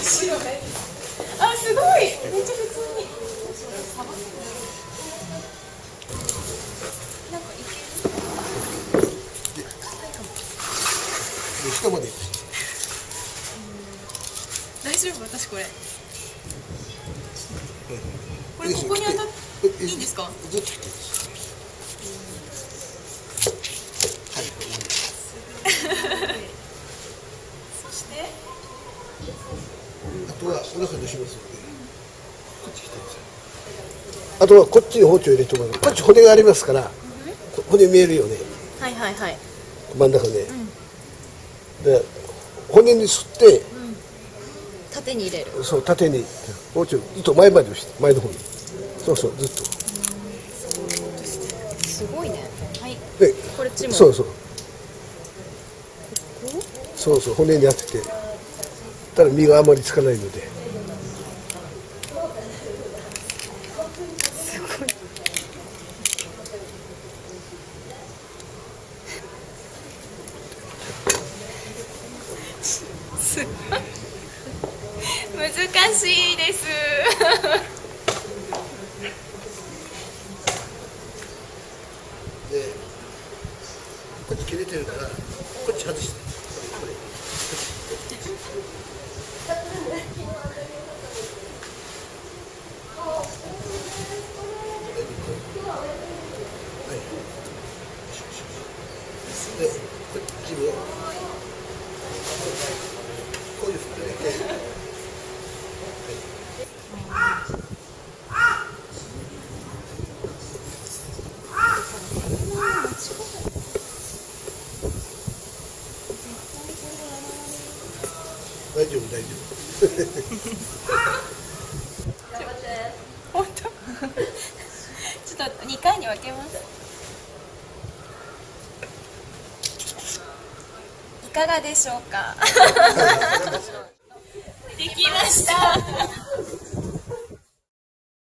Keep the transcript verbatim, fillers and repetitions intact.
あ、すごい。めっちゃ普通に。なんかいける。 下まで。 大丈夫、私これ。これここに当たっていいんですか？ ずっと来てます。はい。 そして。 あとはお腹でしますので、こっち来てください。あとはこっちに包丁入れてもらう。こっち骨がありますから、骨見えるよね。 はいはいはい。 真ん中ね。で、骨に沿って、 縦に入れる。 そう縦に包丁糸前まで押して前の方に。そうそうずっと。 すごいね。はい。 で、 こっちも。 そうそう。そうそう骨に当てて。ただ身があまりつかないので。 すごい。すごい。難しいです。 で、こっち切れてるから、こっち外して。これ。で、こっちもこういうふうに入れて、大丈夫大丈夫。 本当。ちょっとにかいに分けます。いかがでしょうか。